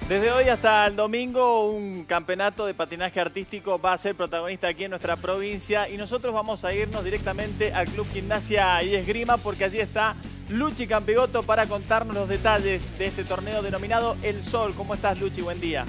Desde hoy hasta el domingo, un campeonato de patinaje artístico va a ser protagonista aquí en nuestra provincia y nosotros vamos a irnos directamente al Club Gimnasia y Esgrima porque allí está Luchi Campigoto para contarnos los detalles de este torneo denominado El Sol. ¿Cómo estás, Luchi? Buen día.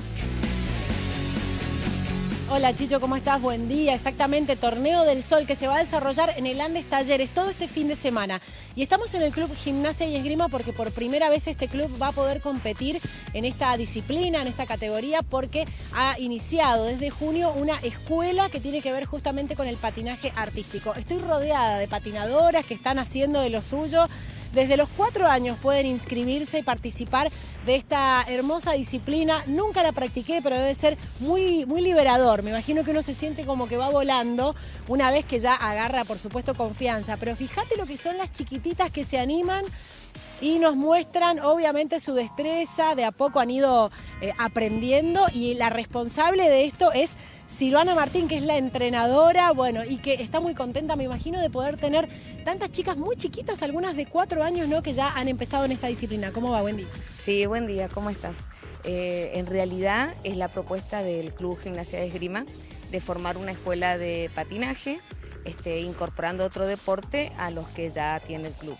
Hola Chicho, ¿cómo estás? Buen día. Exactamente, Torneo del Sol que se va a desarrollar en el Andes Talleres todo este fin de semana. Y estamos en el Club Gimnasia y Esgrima porque por primera vez este club va a poder competir en esta disciplina, en esta categoría, porque ha iniciado desde junio una escuela que tiene que ver justamente con el patinaje artístico. Estoy rodeada de patinadoras que están haciendo de lo suyo. Desde los 4 años pueden inscribirse y participar de esta hermosa disciplina. Nunca la practiqué, pero debe ser muy liberador. Me imagino que uno se siente como que va volando una vez que ya agarra, por supuesto, confianza. Pero fíjate lo que son las chiquititas que se animan y nos muestran obviamente su destreza. De a poco han ido aprendiendo y la responsable de esto es Silvana Martín, que es la entrenadora, bueno, y que está muy contenta, me imagino, de poder tener tantas chicas muy chiquitas, algunas de 4 años, ¿no?, que ya han empezado en esta disciplina. ¿Cómo va? Buen día. Sí, buen día, ¿cómo estás? En realidad es la propuesta del Club Gimnasia de Esgrima de formar una escuela de patinaje, incorporando otro deporte a los que ya tiene el club.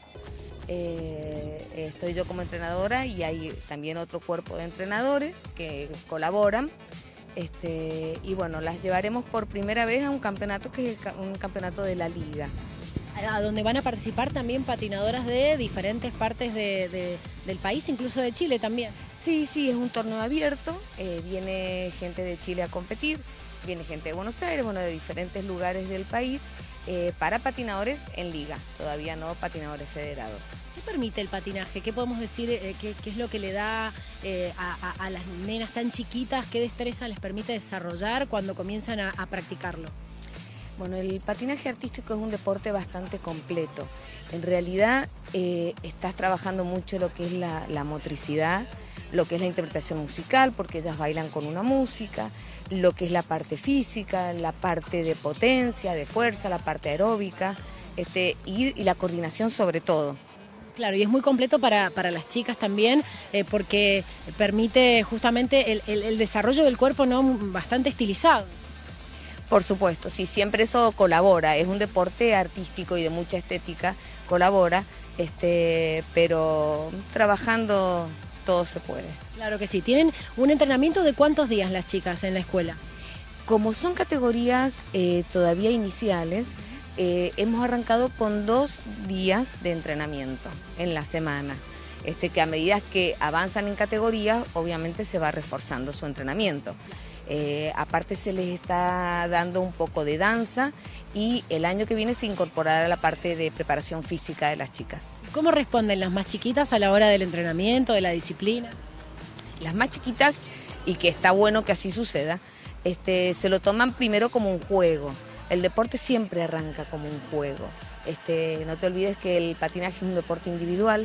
Estoy yo como entrenadora y hay también otro cuerpo de entrenadores que colaboran. Y bueno, las llevaremos por primera vez a un campeonato que es un campeonato de la liga. A donde van a participar también patinadoras de diferentes partes del país, incluso de Chile también. Sí, es un torneo abierto, viene gente de Chile a competir, viene gente de Buenos Aires, bueno, de diferentes lugares del país, para patinadores en liga, todavía no patinadores federados. ¿Qué permite el patinaje? ¿Qué podemos decir? ¿Qué es lo que le da a las nenas tan chiquitas? ¿Qué destreza les permite desarrollar cuando comienzan a practicarlo? Bueno, el patinaje artístico es un deporte bastante completo. En realidad estás trabajando mucho lo que es la motricidad, lo que es la interpretación musical, porque ellas bailan con una música, lo que es la parte física, la parte de potencia, de fuerza, la parte aeróbica, y la coordinación sobre todo. Claro, y es muy completo para las chicas también, porque permite justamente el desarrollo del cuerpo, ¿no?, bastante estilizado. Por supuesto, sí, siempre eso colabora, es un deporte artístico y de mucha estética, colabora, pero trabajando todo se puede. Claro que sí. ¿Tienen un entrenamiento de cuántos días las chicas en la escuela? Como son categorías todavía iniciales, hemos arrancado con 2 días de entrenamiento en la semana, que a medida que avanzan en categorías, obviamente se va reforzando su entrenamiento. Aparte se les está dando un poco de danza y el año que viene se incorporará la parte de preparación física de las chicas. ¿Cómo responden las más chiquitas a la hora del entrenamiento, de la disciplina? Las más chiquitas, y que está bueno que así suceda, se lo toman primero como un juego. El deporte siempre arranca como un juego. No te olvides que el patinaje es un deporte individual,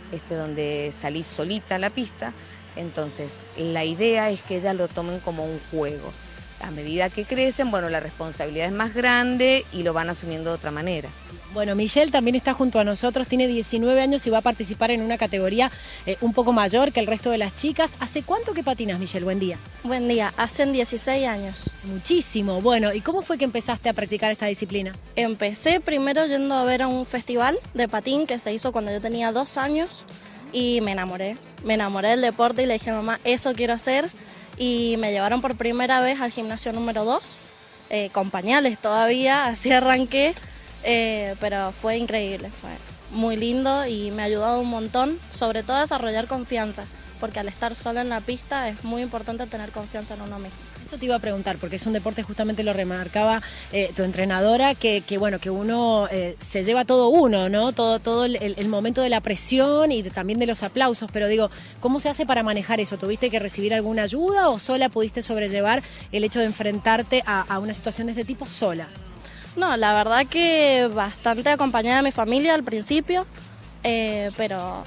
donde salís solita a la pista. Entonces, la idea es que ellas lo tomen como un juego. A medida que crecen, bueno, la responsabilidad es más grande y lo van asumiendo de otra manera. Bueno, Michelle también está junto a nosotros, tiene 19 años y va a participar en una categoría un poco mayor que el resto de las chicas. ¿Hace cuánto que patinas, Michelle? Buen día. Buen día, hacen 16 años. Hace muchísimo. Bueno, ¿y cómo fue que empezaste a practicar esta disciplina? Empecé primero yendo a ver a un festival de patín que se hizo cuando yo tenía 2 años y me enamoré. Me enamoré del deporte y le dije a mamá, eso quiero hacer. Y me llevaron por primera vez al gimnasio número 2, con pañales todavía, así arranqué, pero fue increíble, fue muy lindo y me ha ayudado un montón, sobre todo a desarrollar confianza, porque al estar sola en la pista es muy importante tener confianza en uno mismo. Eso te iba a preguntar, porque es un deporte, justamente lo remarcaba tu entrenadora, que bueno, que uno se lleva todo uno, ¿no? Todo el momento de la presión y también de los aplausos, pero digo, ¿cómo se hace para manejar eso? ¿Tuviste que recibir alguna ayuda o sola pudiste sobrellevar el hecho de enfrentarte a una situación de este tipo sola? No, la verdad que bastante acompañada de mi familia al principio, pero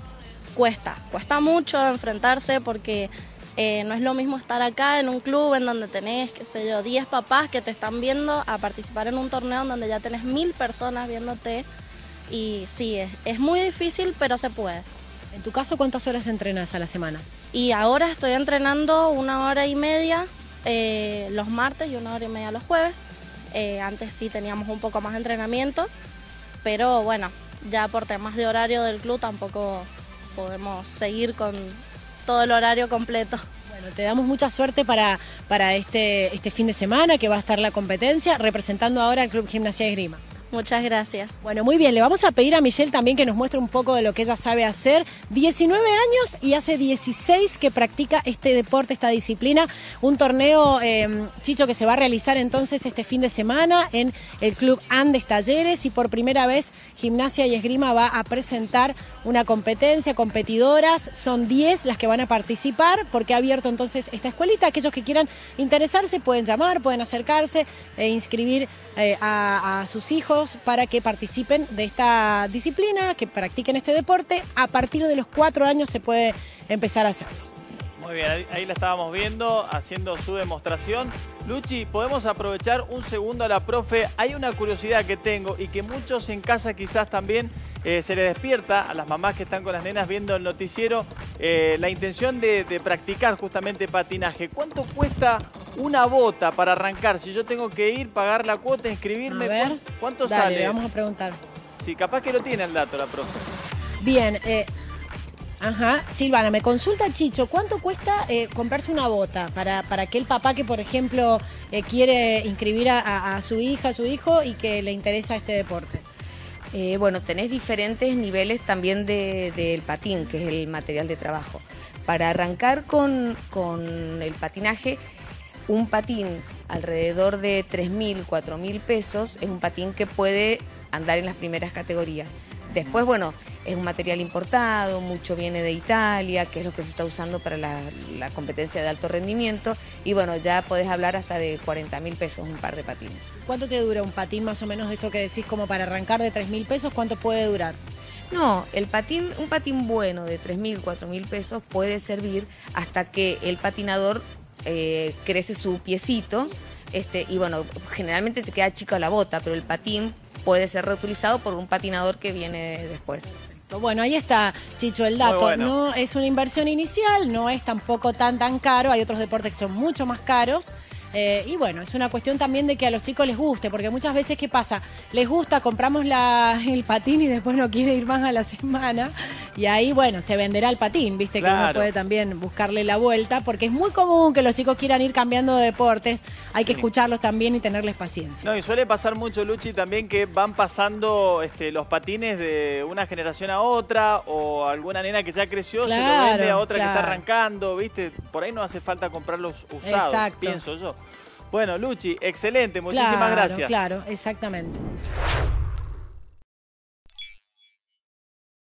cuesta mucho enfrentarse porque no es lo mismo estar acá en un club en donde tenés, qué sé yo, 10 papás que te están viendo a participar en un torneo en donde ya tenés 1000 personas viéndote y sí, es muy difícil, pero se puede. En tu caso, ¿cuántas horas entrenas a la semana? Y ahora estoy entrenando 1 hora y media los martes y 1 hora y media los jueves. Antes sí teníamos un poco más de entrenamiento, pero bueno, ya por temas de horario del club tampoco podemos seguir con todo el horario completo. Bueno, te damos mucha suerte para este fin de semana que va a estar la competencia, representando ahora al Club Gimnasia y Esgrima. Muchas gracias. Bueno, muy bien, le vamos a pedir a Michelle también que nos muestre un poco de lo que ella sabe hacer. 19 años y hace 16 que practica este deporte, esta disciplina. Un torneo, Chicho, que se va a realizar entonces este fin de semana en el Club Andes Talleres, y por primera vez Gimnasia y Esgrima va a presentar una competencia, competidoras. Son 10 las que van a participar, porque ha abierto entonces esta escuelita. Aquellos que quieran interesarse pueden llamar, pueden acercarse e inscribir a sus hijos para que participen de esta disciplina, que practiquen este deporte. A partir de los 4 años se puede empezar a hacer. Muy bien, ahí la estábamos viendo haciendo su demostración. Luchi, podemos aprovechar un segundo a la profe. Hay una curiosidad que tengo y que muchos en casa quizás también se les despierta a las mamás que están con las nenas viendo el noticiero, la intención de practicar justamente patinaje. ¿Cuánto cuesta una bota para arrancar? Si yo tengo que ir, pagar la cuota, inscribirme, A ver, ¿cuánto dale, sale? le vamos a preguntar. Sí, capaz que lo tiene el dato la profe. Bien, Silvana, me consulta Chicho, ¿cuánto cuesta comprarse una bota para aquel papá que, por ejemplo, quiere inscribir a su hija, a su hijo y que le interesa este deporte? Bueno, tenés diferentes niveles también del patín, que es el material de trabajo. Para arrancar con el patinaje, un patín alrededor de 3.000, 4.000 pesos es un patín que puede andar en las primeras categorías. Después, bueno, es un material importado, mucho viene de Italia, que es lo que se está usando para la competencia de alto rendimiento. Y bueno, ya podés hablar hasta de 40.000 pesos un par de patines. ¿Cuánto te dura un patín más o menos de esto que decís como para arrancar de 3.000 pesos? ¿Cuánto puede durar? No, un patín bueno de 3.000, 4.000 pesos puede servir hasta que el patinador crece su piecito. Y bueno, generalmente te queda chica la bota, pero el patín puede ser reutilizado por un patinador que viene después. Bueno, ahí está, Chicho, el dato. Bueno. No es una inversión inicial, no es tampoco tan caro. Hay otros deportes que son mucho más caros. Y bueno, es una cuestión también de que a los chicos les guste, porque muchas veces, ¿qué pasa? Les gusta, compramos el patín y después no quiere ir más a la semana. Y ahí, bueno, se venderá el patín, ¿viste? Claro. Que uno puede también buscarle la vuelta, porque es muy común que los chicos quieran ir cambiando de deportes. Hay que escucharlos también y tenerles paciencia. No, y suele pasar mucho, Luchi, también que van pasando los patines de una generación a otra, o alguna nena que ya creció se lo vende a otra que está arrancando, ¿viste? Por ahí no hace falta comprarlos usados, Exacto. pienso yo. Bueno, Luchi, excelente, muchísimas gracias. Claro, exactamente.